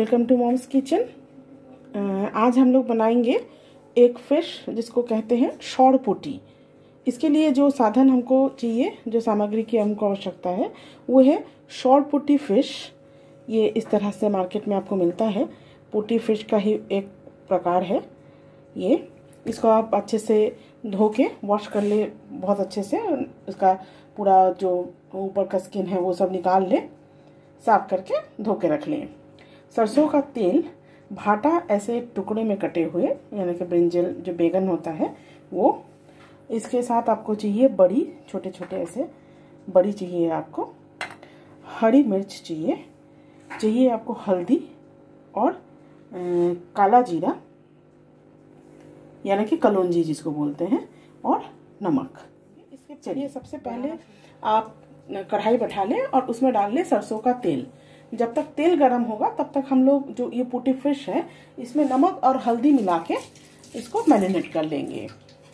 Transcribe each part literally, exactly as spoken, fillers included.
Welcome to moms kitchen. आज हम लोग बनाएंगे एक फ़िश जिसको कहते हैं शॉरपुटी। इसके लिए जो साधन हमको चाहिए, जो सामग्री की हमको आवश्यकता है, वो है शॉरपुटी फ़िश। ये इस तरह से मार्केट में आपको मिलता है। पुटी फ़िश का ही एक प्रकार है ये। इसको आप अच्छे से धो के वॉश कर ले, बहुत अच्छे से। इसका पूरा जो ऊपर का स्किन है वो सब निकाल ले, साफ करके धो के रख लें। सरसों का तेल, भाटा ऐसे टुकड़े में कटे हुए, यानी कि ब्रिंजल जो बैगन होता है वो। इसके साथ आपको चाहिए बड़ी, छोटे छोटे ऐसे बड़ी चाहिए आपको। हरी मिर्च चाहिए, चाहिए आपको हल्दी और आ, काला जीरा यानी कि कलौंजी जिसको बोलते हैं, और नमक। इसके चलिए सबसे पहले आप कढ़ाई बैठा लें और उसमें डाल लें सरसों का तेल। जब तक तेल गर्म होगा तब तक हम लोग जो ये पुटी फिश है इसमें नमक और हल्दी मिला के इसको मैरिनेट कर लेंगे।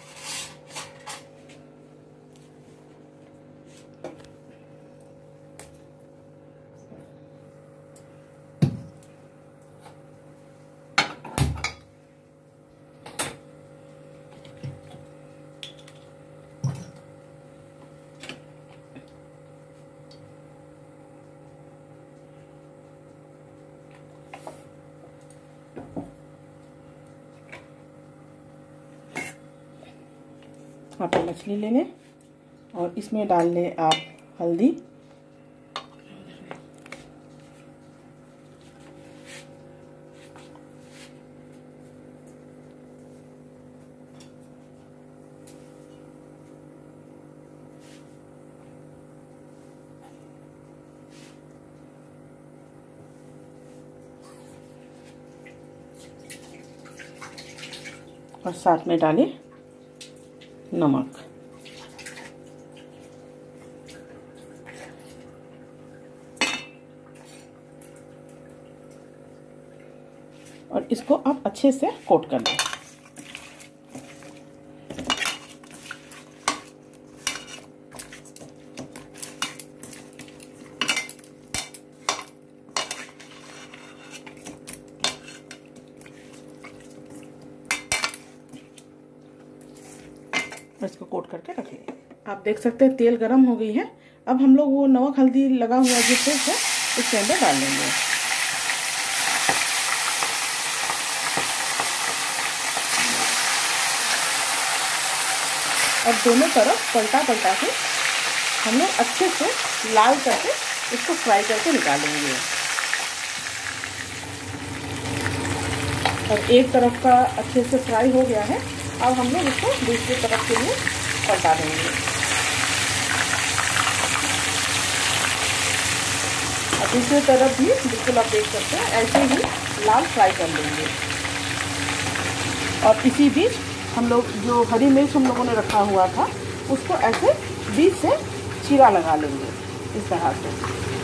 आप मछली ले लें और इसमें डाल लें आप हल्दी, और साथ में डालें नमक। और इसको आप अच्छे से कोट कर लें। इसको कोट करके रख लें। आप देख सकते हैं तेल गरम हो गई है। अब हम लोग वो नमक हल्दी लगा हुआ जो फिश है इसके अंदर डाल लेंगे। और दोनों तरफ पलटा पलटा के हम लोग अच्छे से लाल करके इसको फ्राई करके निकालेंगे। और एक तरफ का अच्छे से फ्राई हो गया है। अब हम लोग इसको दूसरी तरफ के लिए पलटा देंगे। और दूसरी तरफ भी बिल्कुल आप देख सकते हैं ऐसे ही लाल फ्राई कर लेंगे। और इसी बीच हम लोग जो हरी मिर्च हम लोगों ने रखा हुआ था उसको ऐसे बीच से चीरा लगा लेंगे इस तरह से।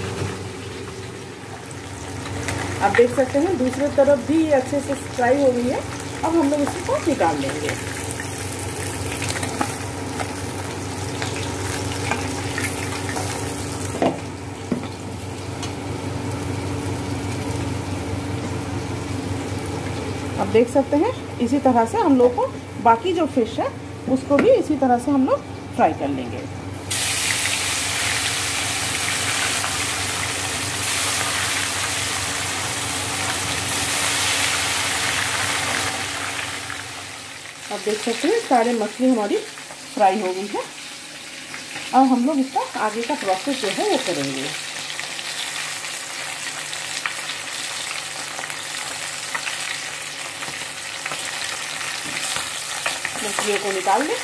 आप देख सकते हैं दूसरी तरफ भी ये अच्छे से फ्राई हो गई है। अब हम लोग इसको निकाल लेंगे। आप देख सकते हैं इसी तरह से हम लोग को बाकी जो फिश है उसको भी इसी तरह से हम लोग फ्राई कर लेंगे। आप देख सकते हैं सारे मछली हमारी फ्राई हो गई है। अब हम लोग इसका आगे का प्रोसेस जो है वो करेंगे। मछलियों को निकाल लें।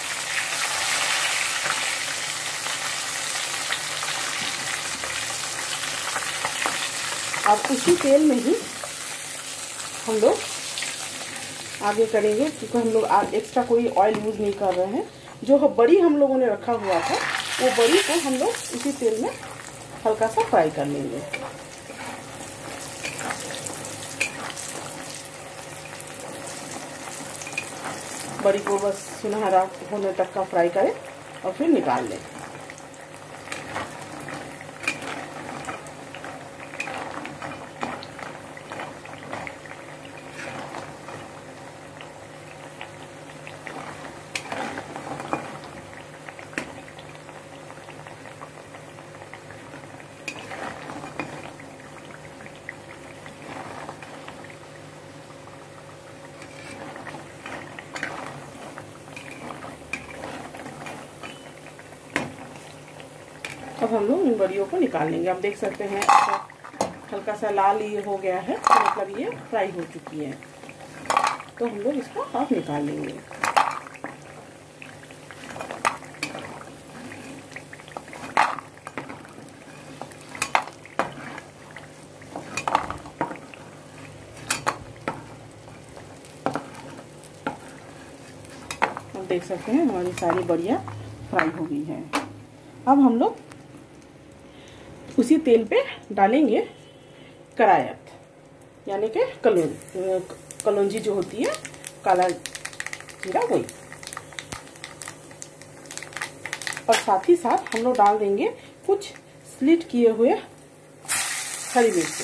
अब उसी तेल में ही हम लोग आगे करेंगे, क्योंकि हम लोग एक्स्ट्रा कोई ऑयल यूज़ नहीं कर रहे हैं। जो बड़ी हम लोगों ने रखा हुआ था वो बड़ी को हम लोग इसी तेल में हल्का सा फ्राई कर लेंगे। बड़ी को बस सुनहरा होने तक का फ्राई करें और फिर निकाल लें। अब हम लोग इन बड़ियों को निकाल लेंगे। आप देख सकते हैं हल्का सा लाल ये हो गया है, तो मतलब ये फ्राई हो चुकी है। तो हम लोग इसको अब निकाल लेंगे। आप देख सकते हैं हमारी सारी बड़ियाँ फ्राई हो गई है। अब हम लोग उसी तेल पे डालेंगे करायत, यानी कि कलौं कलौंजी जो होती है, काला जीरा वही। और साथ ही साथ हम लोग डाल देंगे कुछ स्लिट किए हुए हरी मिर्च।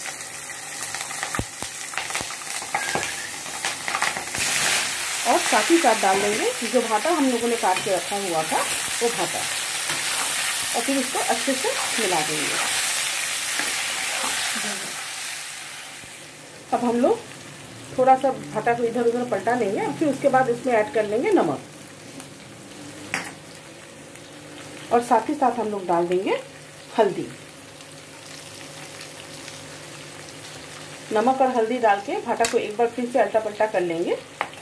और साथ ही साथ डाल देंगे जो भाटा हम लोगों ने काट के रखा हुआ था वो भाटा, और फिर इसको अच्छे से मिला देंगे। अब हम लोग थोड़ा सा भाटा को इधर उधर पलटा लेंगे और फिर उसके बाद इसमें ऐड कर लेंगे नमक, और साथ ही साथ हम लोग डाल देंगे हल्दी। नमक और हल्दी डाल के भाटा को एक बार फिर से अल्टा पलटा कर लेंगे।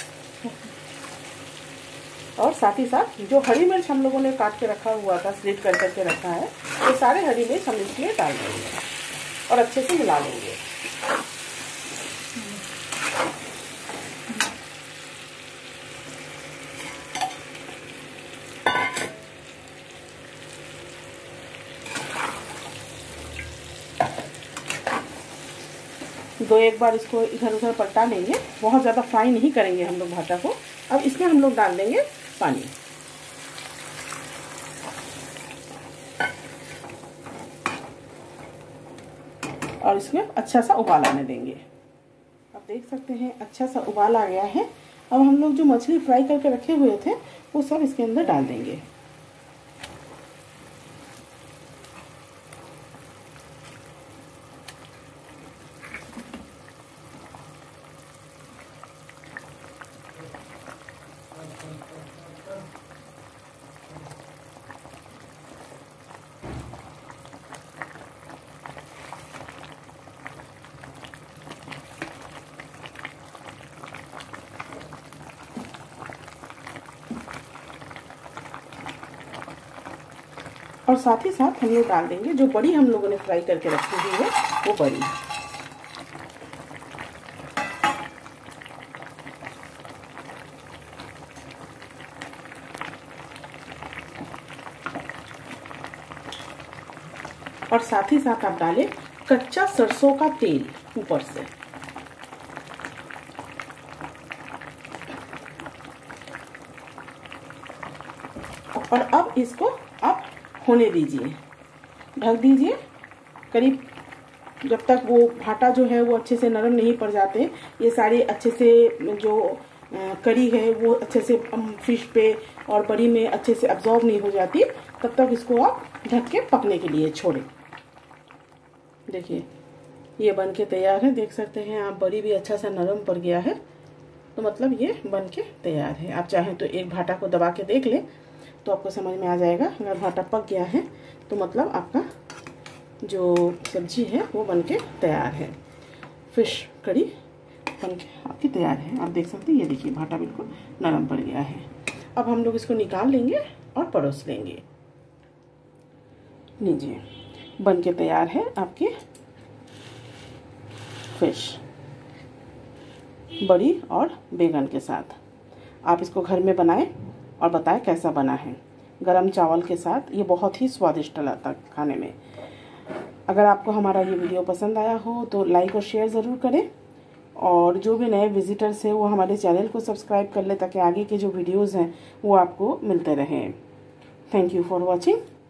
और साथ ही साथ जो हरी मिर्च हम लोगों ने काट के रखा हुआ था, स्लिट कर करके रखा है, ये सारे हरी मिर्च हम इसमें डाल देंगे और अच्छे से मिला लेंगे। दो एक बार इसको इधर उधर पलटा लेंगे, बहुत ज़्यादा फ्राई नहीं करेंगे हम लोग भाटा को। अब इसमें हम लोग डाल देंगे पानी। और इसमें अच्छा सा उबाल आने देंगे। अब देख सकते हैं अच्छा सा उबाल आ गया है। अब हम लोग जो मछली फ्राई करके रखे हुए थे वो सब इसके अंदर डाल देंगे। और साथ ही साथ हम लोग डाल देंगे जो बड़ी हम लोगों ने फ्राई करके रखी हुई है वो बड़ी। और साथ ही साथ आप डालें कच्चा सरसों का तेल ऊपर से। और अब इसको आप होने दीजिए, ढक दीजिए करीब जब तक वो भाटा जो है वो अच्छे से नरम नहीं पड़ जाते, ये सारी अच्छे से जो करी है वो अच्छे से फिश पे और बड़ी में अच्छे से अब्जॉर्ब नहीं हो जाती, तब तक इसको आप ढक के पकने के लिए छोड़ें। देखिए ये बन के तैयार है, देख सकते हैं आप, बड़ी भी अच्छा सा नरम पड़ गया है, तो मतलब ये बन के तैयार है। आप चाहें तो एक भाटा को दबा के देख लें तो आपको समझ में आ जाएगा। अगर भाटा पक गया है तो मतलब आपका जो सब्जी है वो बन के तैयार है। फिश कड़ी बन के आपकी तैयार है। आप देख सकते हैं, ये देखिए भाटा बिल्कुल नरम पड़ गया है। अब हम लोग इसको निकाल लेंगे और परोस लेंगे। लीजिए बन के तैयार है आपकी फिश बड़ी और बैगन के साथ। आप इसको घर में बनाएं और बताएं कैसा बना है। गरम चावल के साथ ये बहुत ही स्वादिष्ट लगता है खाने में। अगर आपको हमारा ये वीडियो पसंद आया हो तो लाइक और शेयर ज़रूर करें, और जो भी नए विजिटर्स हैं वो हमारे चैनल को सब्सक्राइब कर लें ताकि आगे के जो वीडियोज़ हैं वो आपको मिलते रहें। Thank you for watching.